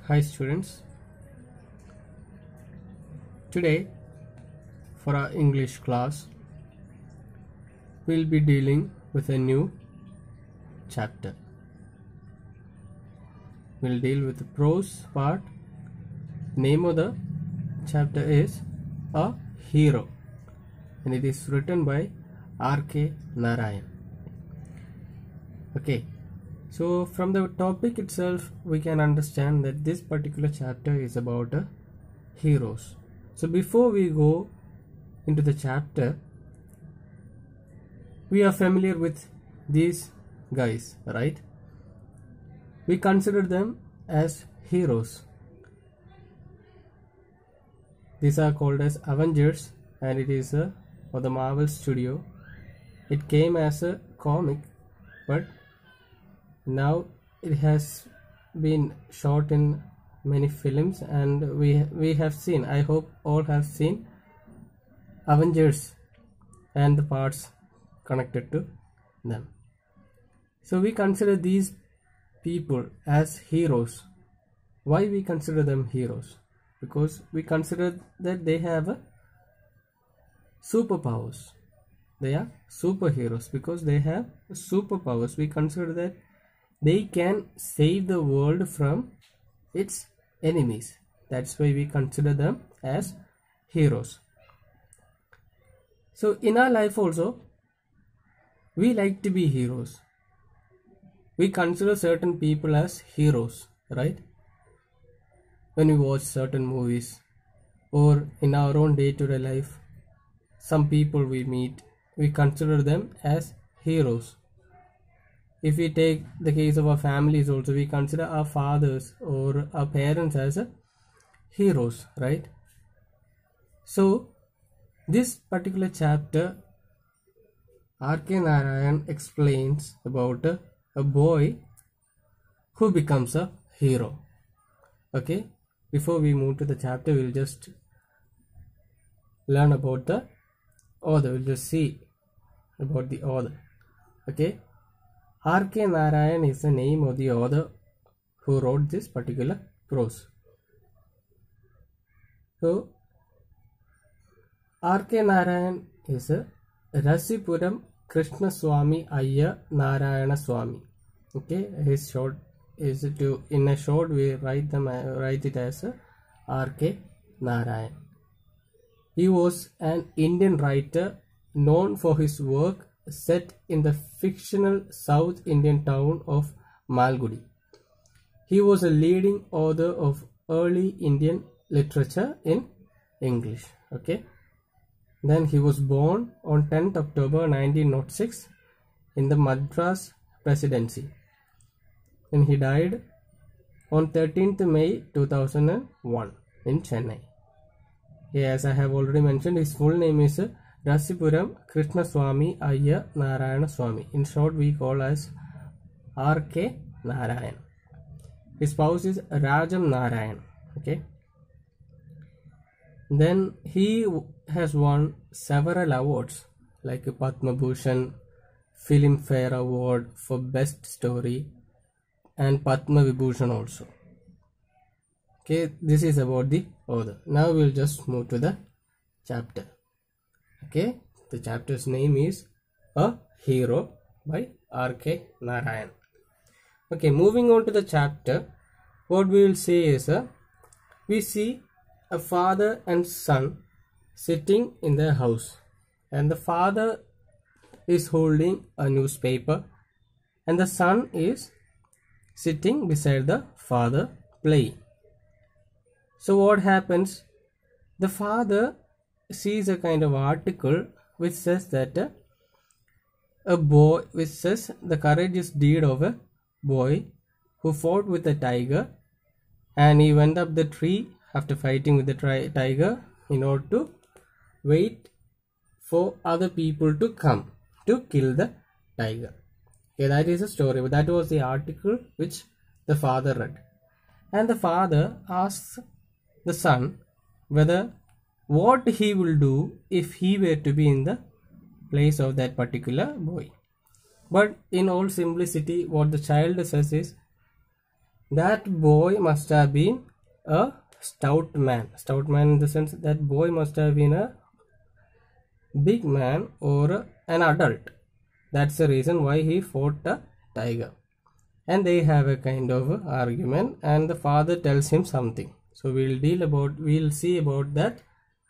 Hi students, today for our English class we'll be dealing with a new chapter. We'll deal with the prose part. Name of the chapter is A Hero and it is written by R.K. Narayan. Okay, so from the topic itself we can understand that this particular chapter is about heroes. So before we go into the chapter, we are familiar with these guys, right? We consider them as heroes. These are called as Avengers and it is for the Marvel Studio. It came as a comic, but now it has been shot in many films and we have seen, I hope all have seen Avengers and the parts connected to them. So we consider these people as heroes. Why we consider them heroes? Because we consider that they have superpowers. They are superheroes because they have superpowers. We consider that they can save the world from its enemies. That's why we consider them as heroes. So in our life also, we like to be heroes. We consider certain people as heroes, right? When we watch certain movies or in our own day-to-day life, some people we meet, we consider them as heroes. If we take the case of our families also, we consider our fathers or our parents as heroes, right? So this particular chapter, R.K. Narayan explains about a boy who becomes a hero. Okay, before we move to the chapter, we'll just learn about the author. We'll just see about the author. Okay, R.K. Narayan is the name of the author who wrote this particular prose. So R.K. Narayan is a Rasipuram Krishna Swami Ayya Narayana Swami. Okay, his short is to, in a short we write it as R.K. Narayan. He was an Indian writer known for his work set in the fictional South Indian town of Malgudi. He was a leading author of early Indian literature in English. Okay. Then he was born on 10th October 1906 in the Madras Presidency. And he died on 13th May 2001 in Chennai. As I have already mentioned, his full name is Rasipuram Krishna Swami Ayya Narayana Swami. In short, we call as R.K. Narayan. His spouse is Rajam Narayan. Okay. Then he has won several awards like a Padma Bhushan, Filmfare Award for Best Story and Padma Vibhushan also. Okay, this is about the author. Now we'll just move to the chapter. Okay, the chapter's name is A Hero by R.K. Narayan. Okay, moving on to the chapter, what we will say is we see a father and son sitting in their house, and the father is holding a newspaper and the son is sitting beside the father playing. So what happens? The father sees a kind of article which says that which says the courageous deed of a boy who fought with a tiger, and he went up the tree after fighting with the tiger in order to wait for other people to come to kill the tiger. Okay, that is a story. But that was the article which the father read. And the father asks the son whether what he will do if he were to be in the place of that particular boy. But in all simplicity, what the child says is, that boy must have been a stout man. Stout man in the sense that boy must have been a big man or an adult. That's the reason why he fought the tiger. And they have a kind of argument, and the father tells him something. So we'll see about that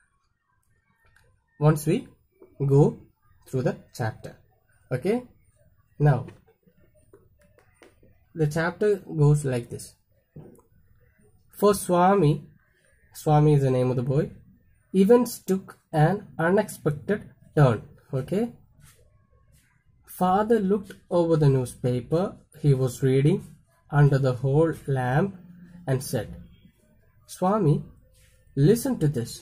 once we go through the chapter. Okay, now the chapter goes like this. For Swami is the name of the boy, events took an unexpected turn. Okay, father looked over the newspaper he was reading under the hall lamp and said, Swami, listen to this.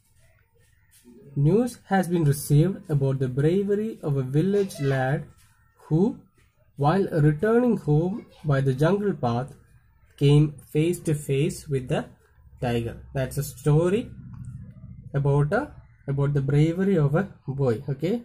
News has been received about the bravery of a village lad who, while returning home by the jungle path, came face to face with the tiger. That's a story about the bravery of a boy. Okay,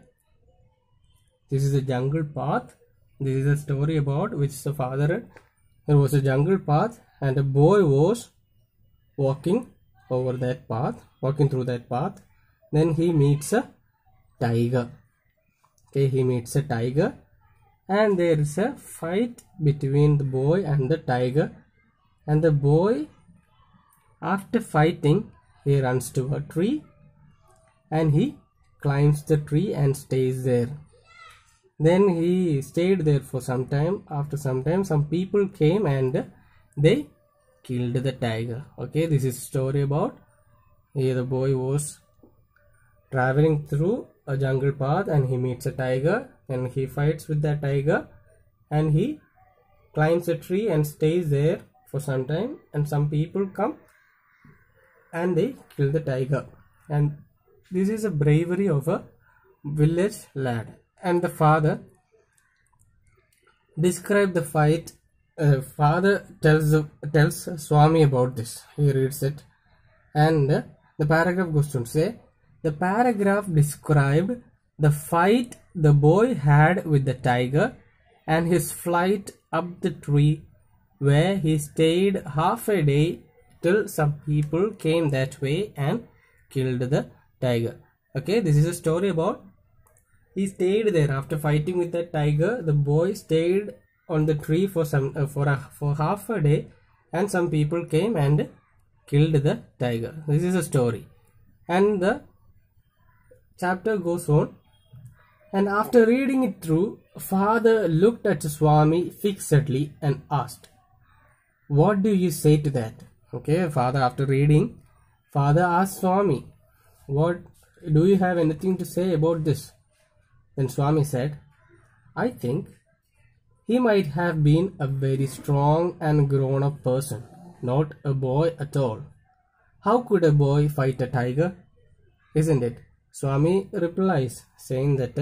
this is a jungle path. This is a story about which the father read. There was a jungle path, and a boy was walking through that path. Then he meets a tiger. Okay, he meets a tiger, and there is a fight between the boy and the tiger. And the boy, after fighting, he runs to a tree and he climbs the tree and stays there. Then he stayed there for some time. After some time, some people came and they killed the tiger. Okay, this is a story about here the boy was traveling through a jungle path and he meets a tiger, and he fights with that tiger, and he climbs a tree and stays there for some time, and some people come and they kill the tiger. And this is a bravery of a village lad. And the father described the fight. Father tells Swami about this. He reads it, and the paragraph goes to say, the paragraph described the fight the boy had with the tiger and his flight up the tree, where he stayed half a day till some people came that way and killed the tiger. Okay, this is a story about he stayed there after fighting with the tiger. The boy stayed on the tree for half a day, and some people came and killed the tiger. This is a story, and the chapter goes on. And after reading it through, father looked at Swami fixedly and asked, what do you say to that? Okay, father, after reading, father asked Swami, what do you have anything to say about this? Then Swami said, I think he might have been a very strong and grown-up person, not a boy at all. How could a boy fight a tiger? Isn't it? Swami replies, saying that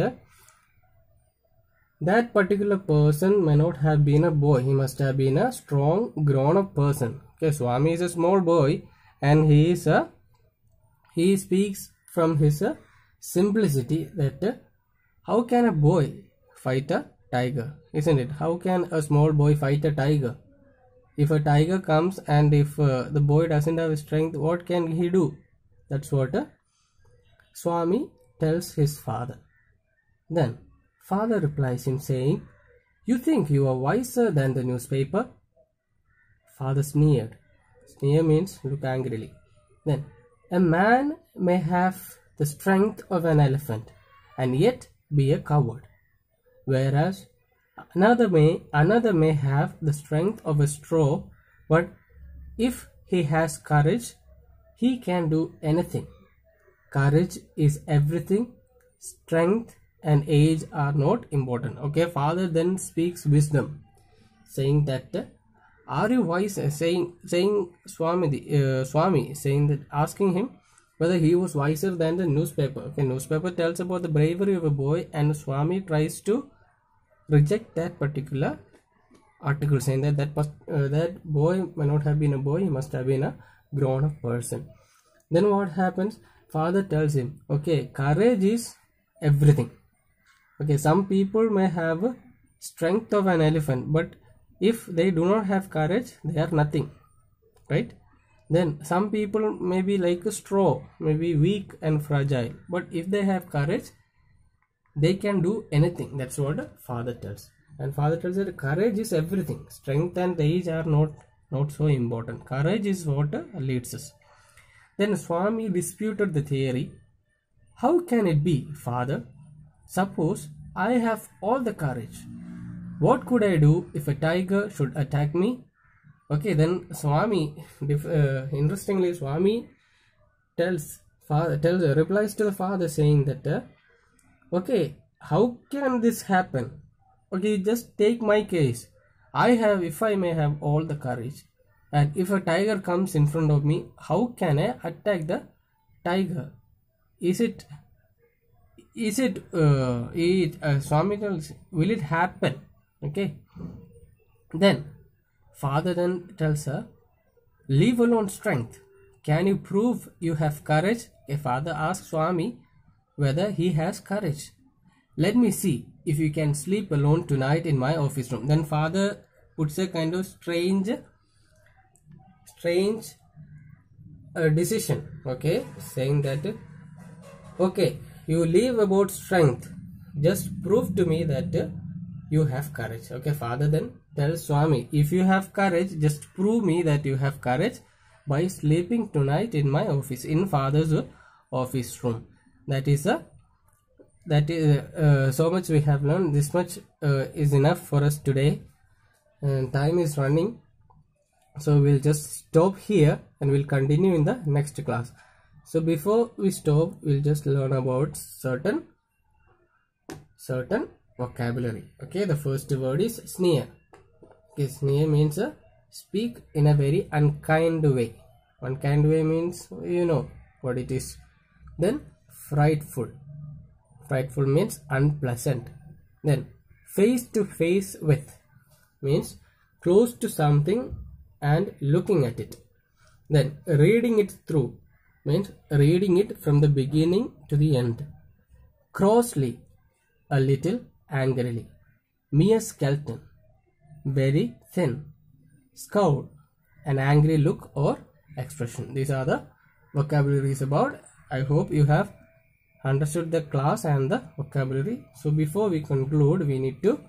that particular person may not have been a boy. He must have been a strong, grown-up person. Okay, Swami is a small boy, and he speaks from his simplicity that how can a boy fight a tiger? Isn't it? How can a small boy fight a tiger? If a tiger comes and if the boy doesn't have strength, what can he do? That's what Swami tells his father. Then father replies him saying, you think you are wiser than the newspaper? Father sneered. Sneer means look angrily. Then, a man may have the strength of an elephant and yet be a coward, whereas another may have the strength of a straw, but if he has courage, he can do anything. Courage is everything. Strength and age are not important. Okay, father then speaks wisdom, saying that are you wise? Saying Swami saying that, asking him whether he was wiser than the newspaper. Okay, newspaper tells about the bravery of a boy, and Swami tries to reject that particular article, saying that that boy may not have been a boy, he must have been a grown-up person. Then what happens? Father tells him, okay, courage is everything. Okay, some people may have strength of an elephant, but if they do not have courage, they are nothing, right? Then some people may be like a straw, maybe weak and fragile, but if they have courage, they can do anything. That's what the father tells. And father tells that courage is everything. Strength and age are not so important. Courage is what leads us. Then Swami disputed the theory. How can it be, father? Suppose I have all the courage. What could I do if a tiger should attack me? Okay, then Swami, interestingly, Swami replies to the father saying that, okay, how can this happen? Okay, just take my case. If I may have all the courage, and if a tiger comes in front of me, how can I attack the tiger? Swami tells, will it happen? Okay. Then, father then tells her, leave alone strength. Can you prove you have courage? A father asks Swami whether he has courage. Let me see if you can sleep alone tonight in my office room. Then father puts a kind of strange decision, okay, saying that, okay, you leave about strength, just prove to me that you have courage. Okay, father then tells Swami, if you have courage, just prove me that you have courage by sleeping tonight in my office, in father's office room. That is so much we have learned. This much is enough for us today, and time is running, so we'll just stop here and we'll continue in the next class. So before we stop, we'll just learn about certain vocabulary. Okay, the first word is sneer. Okay, sneer means speak in a very unkind way. Unkind way means you know what it is. Then frightful. Frightful means unpleasant. Then face to face with means close to something and looking at it. Then reading it through means reading it from the beginning to the end. Crossly, a little angrily. Mere skeleton, very thin. Scowl, an angry look or expression. These are the vocabularies about. I hope you have understood the class and the vocabulary. So before we conclude, we need to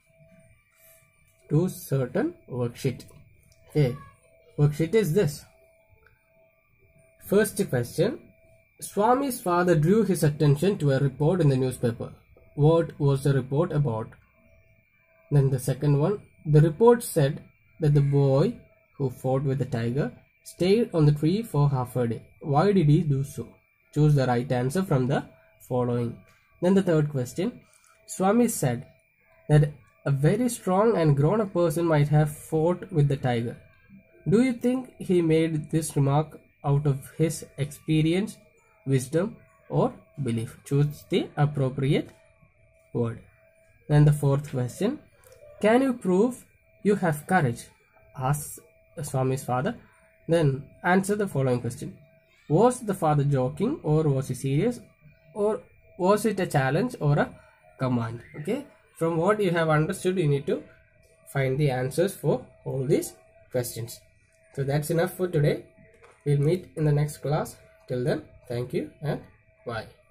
do certain worksheet. Okay, worksheet is this. First question, Swami's father drew his attention to a report in the newspaper. What was the report about? Then the second one, the report said that the boy who fought with the tiger stayed on the tree for half a day. Why did he do so? Choose the right answer from the following. Then the third question, Swami said that a very strong and grown-up person might have fought with the tiger. Do you think he made this remark out of his experience, wisdom, or belief? Choose the appropriate word. Then the fourth question, can you prove you have courage? Asks Swami's father. Then answer the following question. Was the father joking, or was he serious, or was it a challenge or a command? Okay, from what you have understood, you need to find the answers for all these questions. So that's enough for today. We'll meet in the next class. Till then, thank you and bye.